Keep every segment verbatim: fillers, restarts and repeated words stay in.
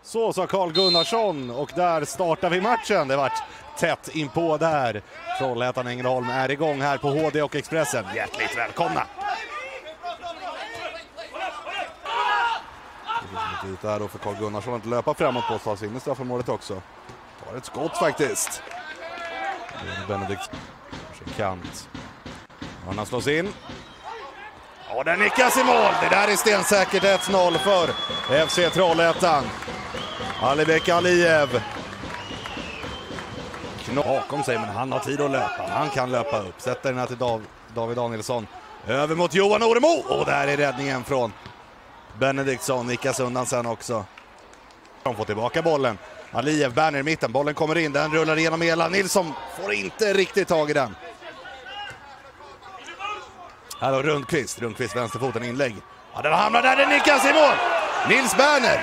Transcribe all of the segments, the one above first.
Så sa Carl Gunnarsson och där startar vi matchen. Det vart tätt inpå där. Trollhättan Ängelholm är igång här på H D och Expressen. Hjärtligt välkomna! Det är där då för Carl Gunnarsson att löpa framåt på oss in i straffområdet också. Tar ett skott faktiskt. Benedikt kant. Han slås in. Och den nickas i mål. Det där är stensäkert ett noll för F C Trollhättan. Alibek Aliyev. Knå bakom sig, men han har tid att löpa. Han kan löpa upp. Sätter den här till Dav David Danielsson. Över mot Johan Oremo. Och där är räddningen från Benediktsson. Nickas undan sen också. De får tillbaka bollen. Aliyev, Berner i mitten. Bollen kommer in. Den rullar igenom hela. Nilsson får inte riktigt tag i den. Här har Rundqvist. Rundqvist vänsterfoten inlägg. Ja, den hamnar där. Den nickas i mål. Nils Berner.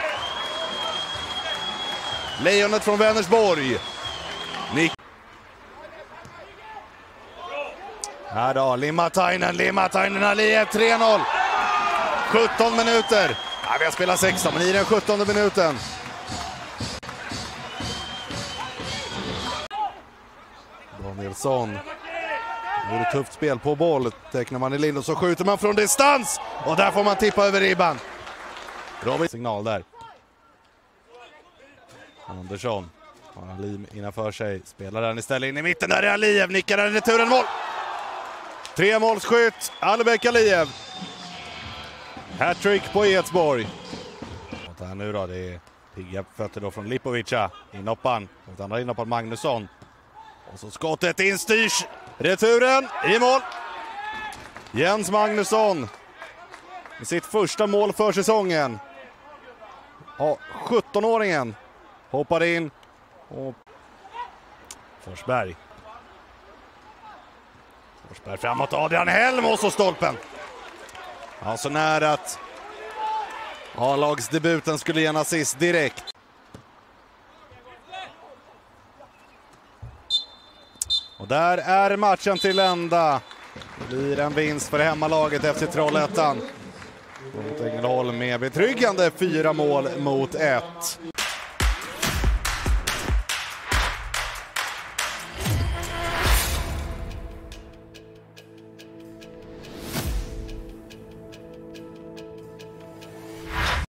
Lejonet från Vänersborg. Nick. Här då, Limatainen, Limatainen, Aliyev, tre noll. sjutton minuter. Ja, vi har spelat sexton, men i den sjuttonde minuten. Danielsson. Nu är det tufft spel på boll. Tecknar man i linjen så skjuter man från distans. Och där får man tippa över ribban. Robin signal där. Andersson. Har Alim innanför sig. Spelar den istället in i mitten. Där är Aliyev. Nickar den returen mål. Tre målsskytt. Alibek Aliyev. Hattrick på Edsborg. Och här nu då. Det är pigga fötter då från Lipovica. Innoppan. Och andra innoppan Magnusson. Och så skottet instyrs. Returen i mål. Jens Magnusson. Med sitt första mål för säsongen. Ja, sjuttonåringen. Hoppar in. Och Forsberg. Forsberg framåt. Adrian Helm och så stolpen. Ja, så nära att A-lagsdebuten skulle ge en assist direkt. Och där är matchen till ända. Det blir en vinst för hemmalaget F C Trollhättan. Mot Ängelholm med betryggande fyra mål mot ett.